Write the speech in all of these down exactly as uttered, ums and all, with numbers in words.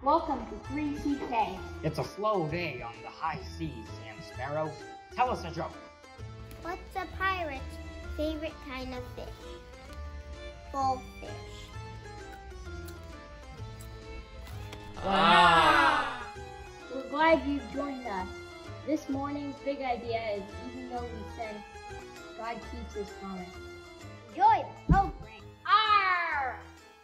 Welcome to three C K. It's a slow day on the high seas, Sam Sparrow. Tell us a joke. What's a pirate's favorite kind of fish? Goldfish. Wow! We're glad you joined us. This morning's big idea is even though we sin, God keeps his promise. Enjoy the program. Arr!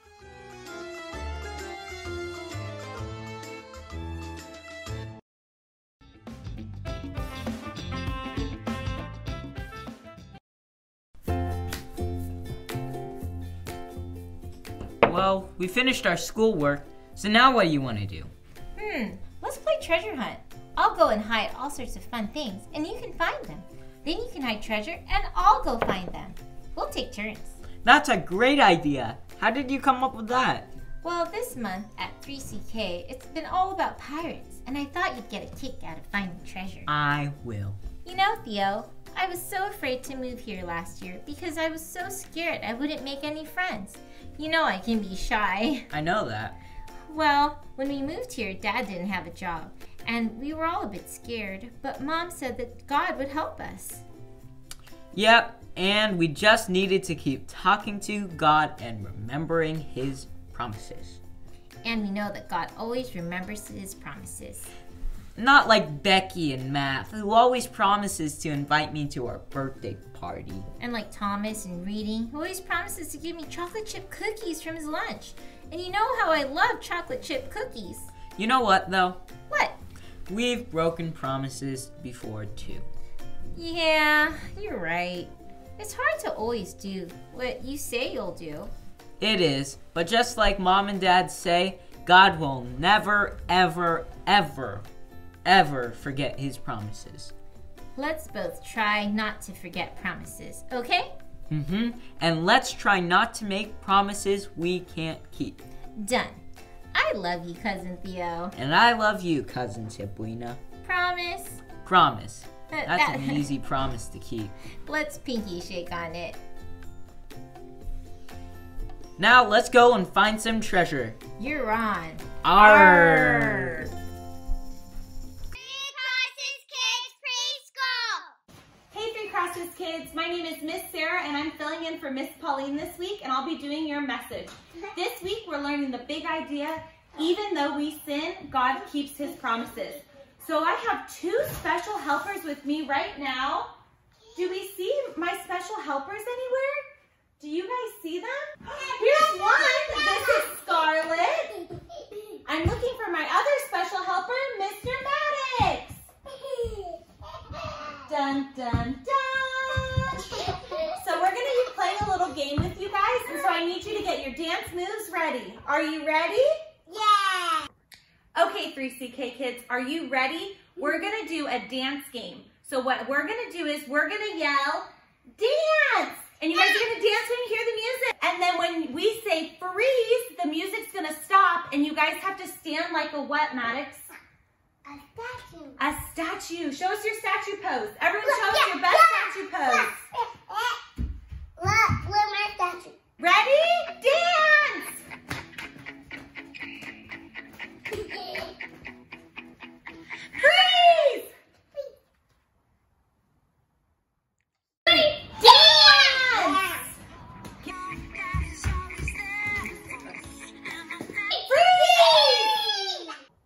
Well, we finished our schoolwork, so now what do you want to do? Hmm, let's play treasure hunt. I'll go and hide all sorts of fun things, and you can find them. Then you can hide treasure, and I'll go find them. We'll take turns. That's a great idea. How did you come up with that? Well, this month at three C K, it's been all about pirates, and I thought you'd get a kick out of finding treasure. I will. You know, Theo, I was so afraid to move here last year because I was so scared I wouldn't make any friends. You know I can be shy. I know that. Well, when we moved here, Dad didn't have a job, and we were all a bit scared, but Mom said that God would help us. Yep, and we just needed to keep talking to God and remembering his promises. And we know that God always remembers his promises. Not like Becky in math, who always promises to invite me to our birthday party. And like Thomas in reading, who always promises to give me chocolate chip cookies from his lunch. And you know how I love chocolate chip cookies. You know what, though? What? We've broken promises before, too. Yeah, you're right. It's hard to always do what you say you'll do. It is, but just like Mom and Dad say, God will never, ever, ever, ever forget his promises. Let's both try not to forget promises, okay? Mm-hmm. And let's try not to make promises we can't keep. Done. I love you, Cousin Theo. And I love you, Cousin Tibuina. Promise? Promise. Uh, That's that- an easy promise to keep. Let's pinky shake on it. Now let's go and find some treasure. You're on. Arr! Hey Three Crosses kids, my name is Miss Sarah and I'm filling in for Miss Pauline this week and I'll be doing your message. This week we're learning the big idea, even though we sin, God keeps his promises. So I have two special helpers with me right now. Do we see my special helpers anywhere? Do you guys see them? Here's one, this is Scarlett. I'm looking for my other special helper, Mister Maddox. Dun, dun, dun. So we're gonna be playing a little game with you guys, and so I need you to get your dance moves ready. Are you ready? Yeah! Okay, three C K kids, are you ready? We're gonna do a dance game. So what we're gonna do is we're gonna yell, dance! And you guys are gonna dance when you hear the music. And then when we say freeze, the music's gonna stop, and you guys have to stand like a what, Maddox? A statue. A statue. Show us your statue pose. Everyone show us Yeah, your best yeah, statue pose. Look, look my statue. Ready? Dance! Freeze! Dance! Freeze!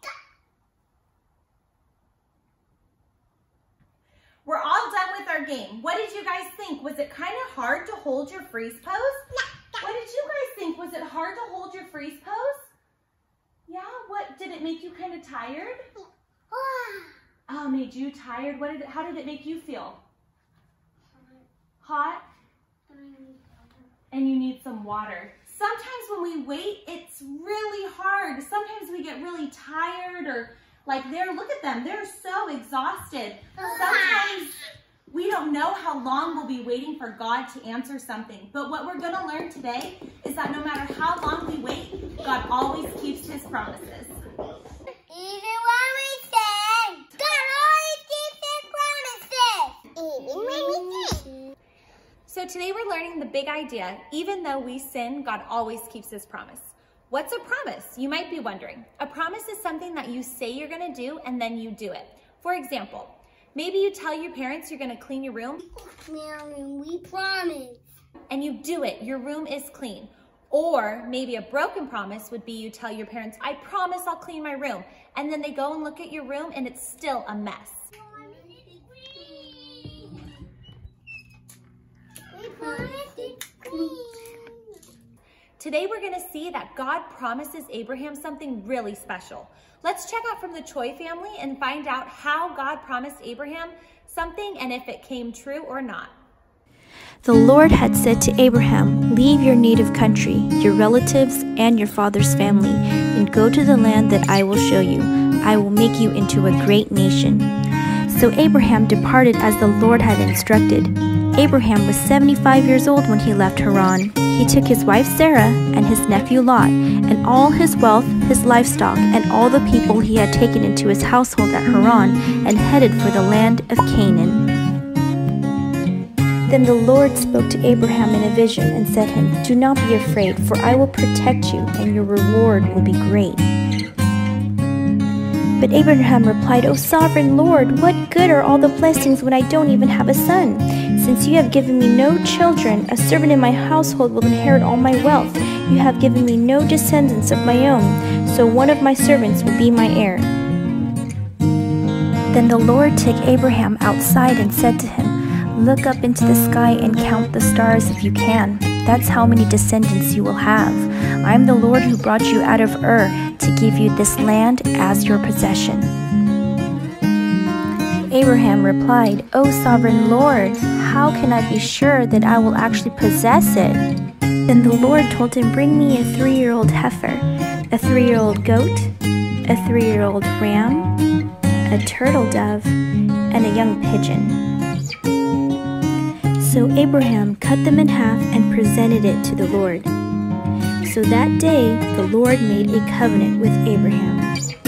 We're all done with our game. What did you guys think? Was it kind of hard to hold your freeze pose? What did you guys think? Was it hard to hold your freeze pose? Yeah, what, did it make you kind of tired? Oh, made you tired? What did it, how did it make you feel? Hot? And you need some water. Sometimes when we wait, it's really hard. Sometimes we get really tired or like they're, look at them, they're so exhausted. Sometimes we don't know how long we'll be waiting for God to answer something. But what we're gonna learn today is that no matter how long we wait, God always keeps his promises. Even when we sin, God always keeps his promises. Even when we sin. So today we're learning the big idea, even though we sin, God always keeps his promise. What's a promise? You might be wondering. A promise is something that you say you're gonna do and then you do it. For example, maybe you tell your parents you're gonna clean your room. We promise. And you do it, your room is clean. Or maybe a broken promise would be you tell your parents, I promise I'll clean my room. And then they go and look at your room and it's still a mess. We promise it's clean. Today we're gonna see that God promises Abraham something really special. Let's check out from the Choi family and find out how God promised Abraham something and if it came true or not. The Lord had said to Abraham, "Leave your native country, your relatives, and your father's family, and go to the land that I will show you. I will make you into a great nation." So Abraham departed as the Lord had instructed. Abraham was seventy-five years old when he left Haran. He took his wife Sarah and his nephew Lot, and all his wealth, his livestock, and all the people he had taken into his household at Haran, and headed for the land of Canaan. Then the Lord spoke to Abraham in a vision and said to him, "Do not be afraid, for I will protect you, and your reward will be great." But Abraham replied, "O sovereign Lord, what good are all the blessings when I don't even have a son? Since you have given me no children, a servant in my household will inherit all my wealth. You have given me no descendants of my own, so one of my servants will be my heir." Then the Lord took Abraham outside and said to him, "Look up into the sky and count the stars if you can. That's how many descendants you will have. I am the Lord who brought you out of Ur to give you this land as your possession." Abraham replied, "O sovereign Lord, how can I be sure that I will actually possess it?" Then the Lord told him, "Bring me a three-year-old heifer, a three-year-old goat, a three-year-old ram, a turtle dove, and a young pigeon." So Abraham cut them in half and presented it to the Lord. So that day the Lord made a covenant with Abraham.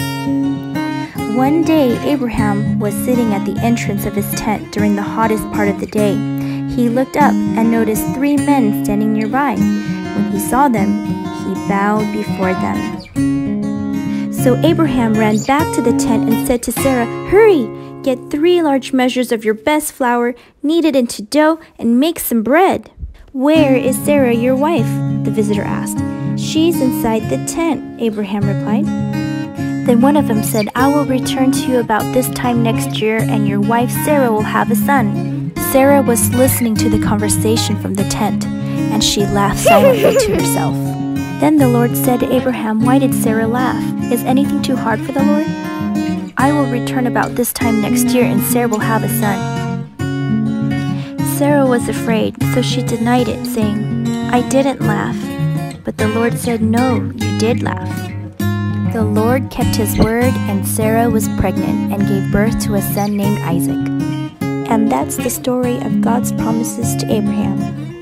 One day Abraham was sitting at the entrance of his tent during the hottest part of the day. He looked up and noticed three men standing nearby. When he saw them, he bowed before them. So Abraham ran back to the tent and said to Sarah, "Hurry! Get three large measures of your best flour, knead it into dough, and make some bread." "Where is Sarah, your wife?" the visitor asked. "She's inside the tent," Abraham replied. Then one of them said, "I will return to you about this time next year, and your wife Sarah will have a son." Sarah was listening to the conversation from the tent, and she laughed silently to herself. Then the Lord said to Abraham, "Why did Sarah laugh? Is anything too hard for the Lord? I will return about this time next year, and Sarah will have a son." Sarah was afraid, so she denied it, saying, "I didn't laugh." But the Lord said, "No, you did laugh." The Lord kept his word, and Sarah was pregnant and gave birth to a son named Isaac. And that's the story of God's promises to Abraham.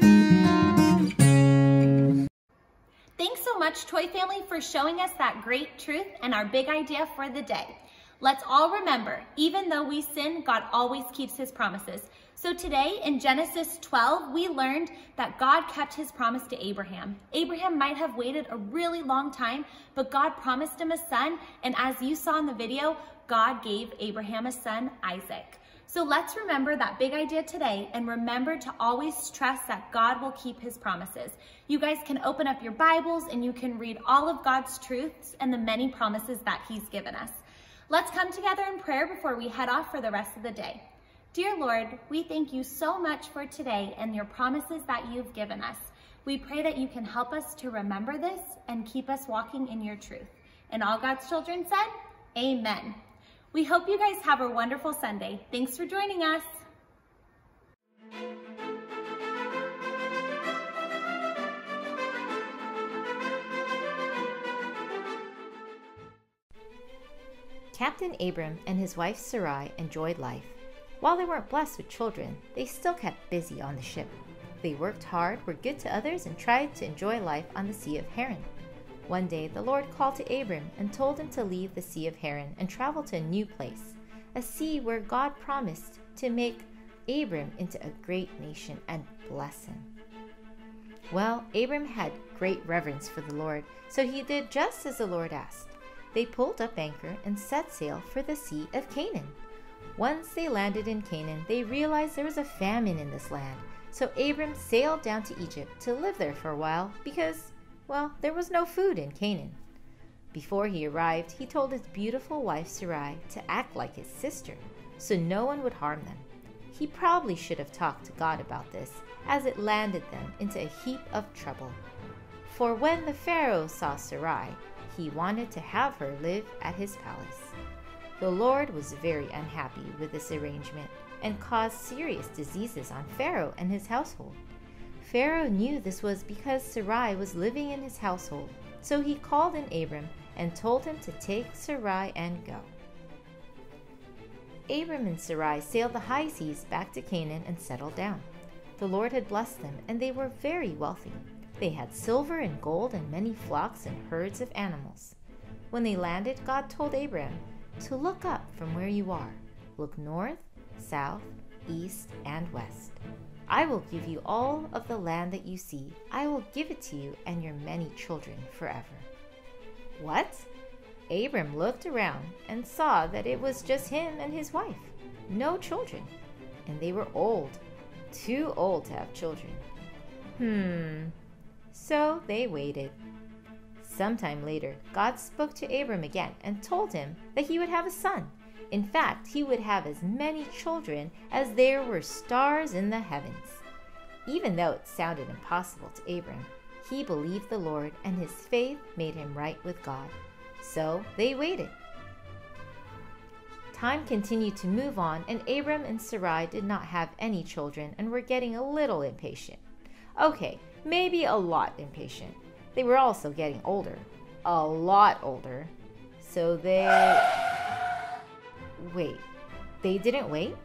Thanks so much, Toy Family, for showing us that great truth and our big idea for the day. Let's all remember, even though we sin, God always keeps his promises. So today in Genesis twelve, we learned that God kept his promise to Abraham. Abraham might have waited a really long time, but God promised him a son, and as you saw in the video, God gave Abraham a son, Isaac. So let's remember that big idea today, and remember to always trust that God will keep his promises. You guys can open up your Bibles and you can read all of God's truths and the many promises that he's given us. Let's come together in prayer before we head off for the rest of the day. Dear Lord, we thank you so much for today and your promises that you've given us. We pray that you can help us to remember this and keep us walking in your truth. And all God's children said, amen. We hope you guys have a wonderful Sunday. Thanks for joining us. Captain Abram and his wife Sarai enjoyed life. While they weren't blessed with children, they still kept busy on the ship. They worked hard, were good to others, and tried to enjoy life on the Sea of Haran. One day, the Lord called to Abram and told him to leave the Sea of Haran and travel to a new place, a sea where God promised to make Abram into a great nation and bless him. Well, Abram had great reverence for the Lord, so he did just as the Lord asked. They pulled up anchor and set sail for the Sea of Canaan. Once they landed in Canaan, they realized there was a famine in this land, so Abram sailed down to Egypt to live there for a while because, well, there was no food in Canaan. Before he arrived, he told his beautiful wife Sarai to act like his sister, so no one would harm them. He probably should have talked to God about this, as it landed them into a heap of trouble. For when the Pharaoh saw Sarai, he wanted to have her live at his palace. The Lord was very unhappy with this arrangement and caused serious diseases on Pharaoh and his household. Pharaoh knew this was because Sarai was living in his household, so he called in Abram and told him to take Sarai and go. Abram and Sarai sailed the high seas back to Canaan and settled down. The Lord had blessed them, and they were very wealthy. They had silver and gold and many flocks and herds of animals. When they landed, God told Abram to look up from where you are. Look north, south, east, and west. I will give you all of the land that you see. I will give it to you and your many children forever. What? Abram looked around and saw that it was just him and his wife, no children, and they were old, too old to have children. Hmm. So they waited. Sometime later, God spoke to Abram again and told him that he would have a son. In fact, he would have as many children as there were stars in the heavens. Even though it sounded impossible to Abram, he believed the Lord, and his faith made him right with God. So they waited. Time continued to move on, and Abram and Sarai did not have any children and were getting a little impatient. Okay, maybe a lot impatient. They were also getting older. A lot older. So they... Wait, they didn't wait?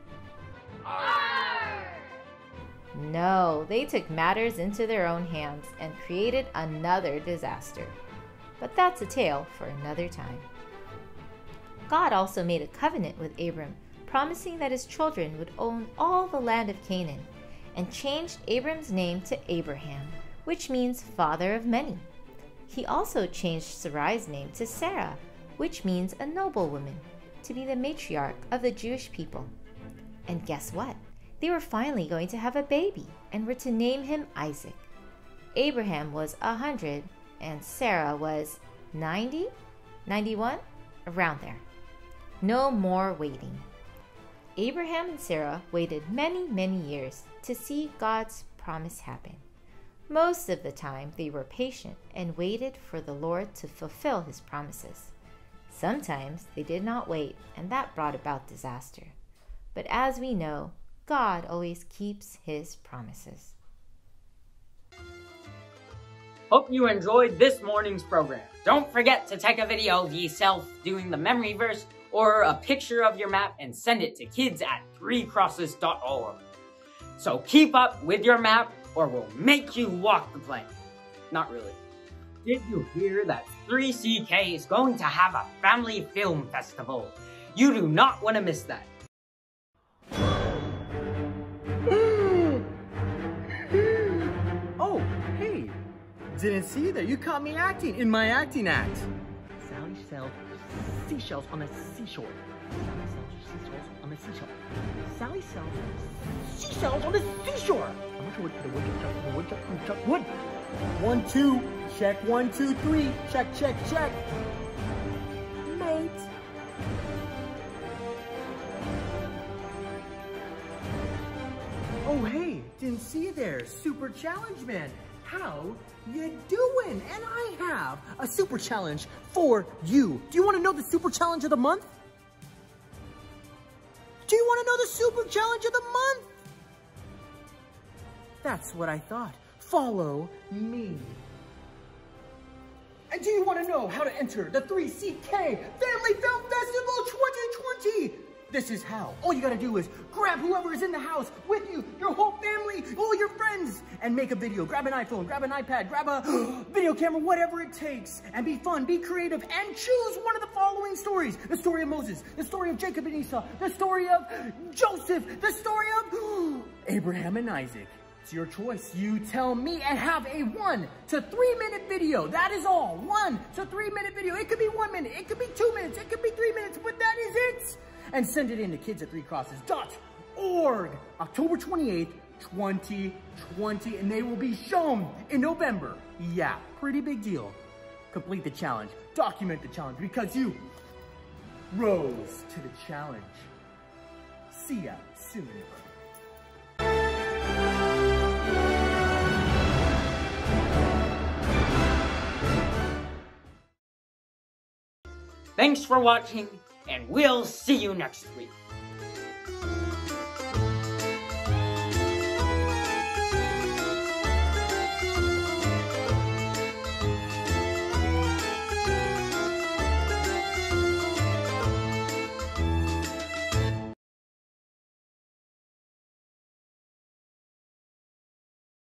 No, they took matters into their own hands and created another disaster. But that's a tale for another time. God also made a covenant with Abram, promising that his children would own all the land of Canaan, and changed Abram's name to Abraham, which means father of many. He also changed Sarai's name to Sarah, which means a noblewoman, to be the matriarch of the Jewish people. And guess what? They were finally going to have a baby and were to name him Isaac. Abraham was a hundred and Sarah was ninety, ninety-one, around there. No more waiting. Abraham and Sarah waited many, many years to see God's promise happen. Most of the time, they were patient and waited for the Lord to fulfill his promises. Sometimes they did not wait, and that brought about disaster. But as we know, God always keeps his promises. Hope you enjoyed this morning's program. Don't forget to take a video of yourself doing the memory verse or a picture of your map and send it to kids at three crosses dot org. So keep up with your map or we'll make you walk the plank. Not really. Did you hear that three C K is going to have a family film festival? You do not want to miss that. Oh, hey. Didn't see you there. You caught me acting in my acting act. Sally sells seashells on the seashore. Sally sells seashells on the seashore. Sally sells seashells on the seashore. How much wood? The wood chuck, the wood chuck, wood chuck, wood. One, two. Check one, two, three. Check, check, check. Mate. Oh, hey. Didn't see you there. Super challenge, man. How you doing? And I have a super challenge for you. Do you want to know the super challenge of the month? Do you want to know the super challenge of the month? That's what I thought. Follow me. And do you want to know how to enter the three C K Family Film Festival twenty twenty? This is how. All you gotta do is grab whoever is in the house with you, your whole family, all your friends, and make a video. Grab an iPhone, grab an iPad, grab a video camera, whatever it takes, and be fun, be creative, and choose one of the following stories. The story of Moses, the story of Jacob and Esau, the story of Joseph, the story of Abraham and Isaac. It's your choice. You tell me and have a one to three minute video. That is all. One to three minute video. It could be one minute. It could be two minutes. It could be three minutes, but that is it. And send it in to kids at three crosses dot org. October twenty-eighth, twenty twenty. And they will be shown in November. Yeah, pretty big deal. Complete the challenge. Document the challenge because you rose to the challenge. See ya soon. Thanks for watching, and we'll see you next week.